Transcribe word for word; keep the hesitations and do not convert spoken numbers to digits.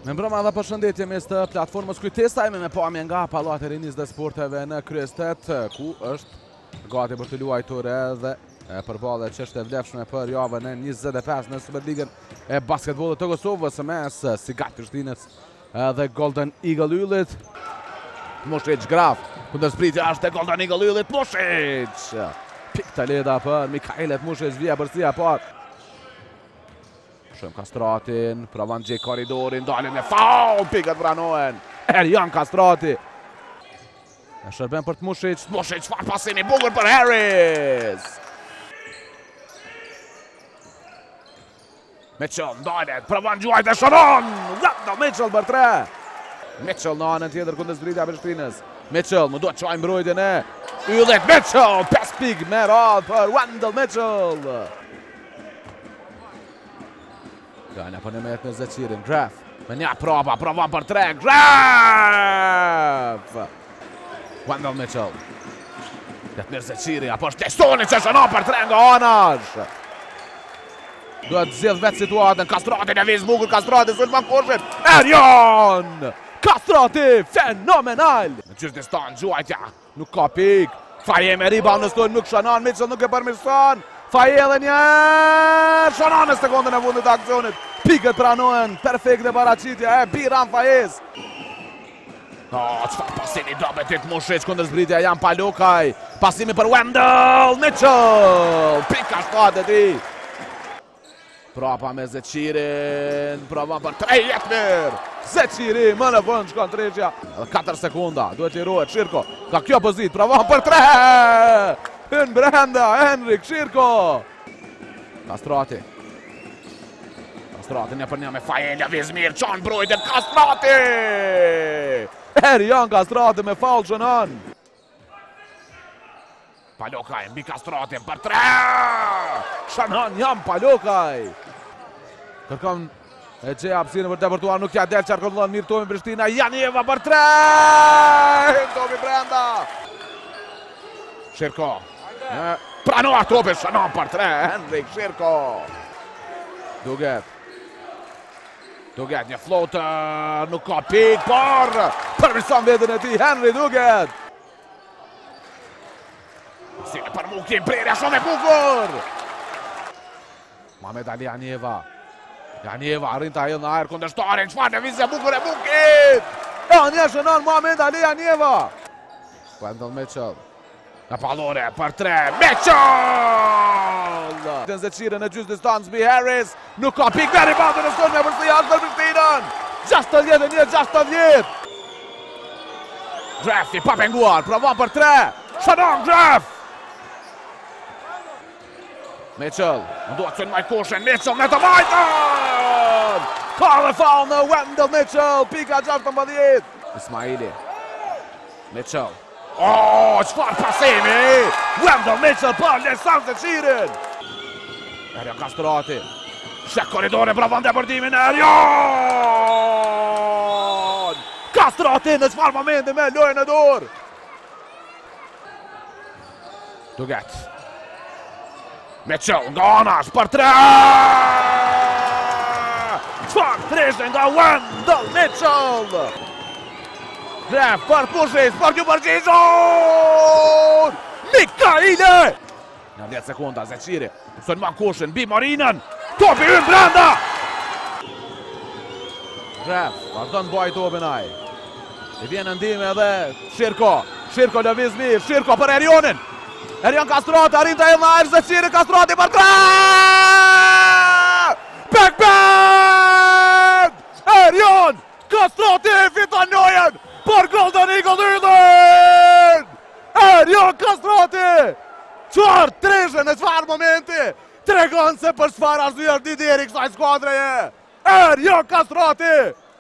Me mbrëma dhe përshëndetje mes të platformës Kujtesa, jemi me pamje nga Pallati i Rinisë dhe Sporteve në Kryestet, ku është gati për të luajtur edhe përballë çështje vlefshme për javën e njëzet e pesë në Superligën e basketbollit të Kosovës mes Sigat Prishtinës dhe Golden Eagle Yllit. Mushic Graf, kundërshpritja është e Golden Eagle Yllit, Mushic! Pik të leda për Mikailet Mushic, vija përsia parë. Shumë Kastratin, pravan gjej koridorin, dalin me faul, pikët pranohen. Erjan Kastrati. E shërben për të Mushic, Mushic çfarë pasimi bukur për Harris. Mitchell ndalet, pravan gjuajt e shënon. Wendell Mitchell për tre. Mitchell në anën tjetër kundërshpritja e Prishtinës. Mitchell më duhet çoj mbrojtjen e Yllit. Mitchell, pesë pikë me radhë për Wendell Mitchell. Gana për në metë me Zeqirin, Graf, me një prapa, provan për tre, Graf! Wendell Mitchell. Këtë mirë Zeqiri, apo është Testoni që shënon për tre nga anash. Duhet zjedh vetë situatën, Kastrati në vizë bukur, Kastrati, Sulman Kushit, Erjan! Kastrati, fenomenal! Në qështë distan, gjuajtja, nuk ka pik, Faje me rebound në stojnë, nuk shënon, Mitchell nuk e përmirëson, Faje dhe njerë, shënon në sekundën e fundit të aksionit. Pikët pranohen, perfekt dhe paraqitja e Biram Fajez. Oh, qëfar pasimi dobetit Mushic, kundërshpritja Jan Palokaj. Pasimi për Wendell Mitchell. Pika shtatë e ti. Prapa me Zeqirin, prapa për tre jetëmir. Zeqiri, më në vënd shkon treshja. katër sekunda, duhet lirohet, Shirko. Ka kjo pozit, prapa për tre. Hën brenda, Henrik Shirko. Kastrati. Kastrati një për një me Fajelja Vizmir, qanë brojtë e Kastrati! Erjan Kastrati me faul shënon. Palokaj mbi Kastrati për tre! Shënon Jan Palokaj. Kërkon e gjej hapësirën për të vërtuar, nuk ja del qarkollon mirë Tomi Prishtina, Janieva për tre! Tomi brenda! Shirko. Pranoa topi, shënon për tre, Henrik Shirko. Duget. Duget, një floater, nuk ka pik, por përmirëson vetën e ti, Henry Duget. Sile për Mukim, prerja shumë e bukur. Mohamed Ali Janieva. Janieva, arrin të ajën në ajer kundërshtarin, çfarë në vizë e bukur e Mukit. E një shënon Mohamed Ali Janieva. Wendell Mitchell. Në pallore për tre, Mitchell! Në Zeqirin në gjysë distancë mbi Harris, nuk ka pik me reboundin e stojnë me përsi jashtë për Prishtinën! gjashtëdhjetë e një gjashtëdhjetë! Graf i pa penguar, provon për tre, shënon Graf! Mitchell, në duhet që në majkoshen, Mitchell në të majtën! Ka dhe faul në Wendell Mitchell, pika gjashtëdhjetë! Ismaili, Mitchell. Oh, qëfar pasimi! Wendell Mitchell për lesan Zeqirin! Erjan Kastrati. Shek koridore pravan deportimin e Erjan! Kastrati në qëfar momenti me lojën e dorë! Duget. Mitchell nga anash për tre! Qëfar treshte nga Wendell Mitchell! Graf për Pushic, për kjo përgjizon! Mikaile! Në dhjetë sekunda, Zeqiri, Sulman Kushit, bi Marinën, topi yn brenda! Graf, vazhdon baj topin aj. I vjen në ndihmë edhe Shirko, Shirko lëviz mirë, Shirko për Erjonin! Erjan Kastrati, arrin të edhe ajrë, Zeqiri, Kastrati për tre! Back back! Erjan Kastrati fiton lojën! Për Golden Eagle Yllit! Erjan Kastrati! Qërë treshën në qfarë momenti? Tregon se për qfarë arsye është lideri kësaj skuadreje! Erjan Kastrati!